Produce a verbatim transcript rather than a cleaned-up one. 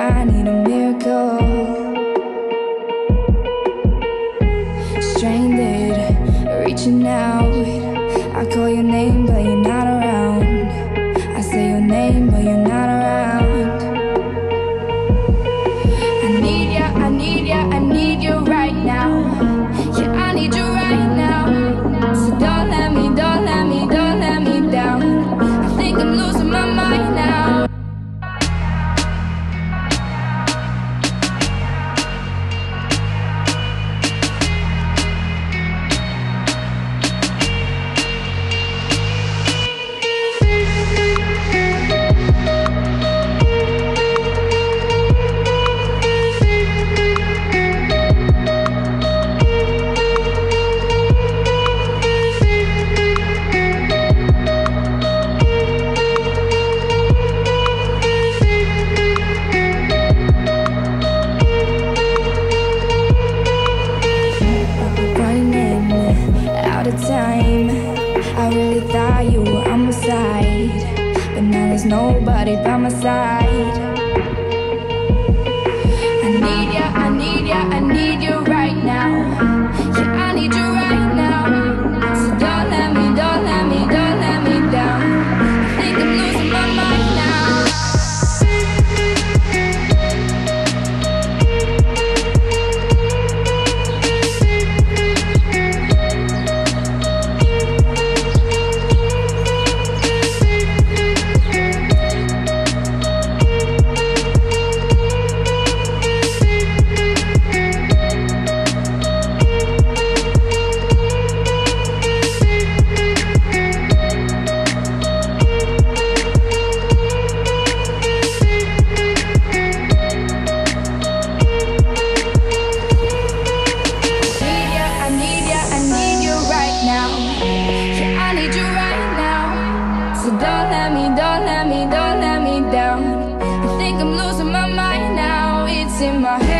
I need a miracle. Stranded, reaching out. I call your name, but you're not around. I say your name, but you're not around. I need ya, I need ya, I need you right now. Yeah, I need you right now. So don't let me, don't let me, don't let me down. I think I'm losing my mind now. Time, I really thought you were on my side, but now there's nobody by my side. I need ya, I need ya, I need you right now. Yeah, I need you right now. So don't let me, don't let me, don't let me down. I think I'm losing my mind now. Don't let me, don't let me, don't let me down. I think I'm losing my mind now. It's in my head.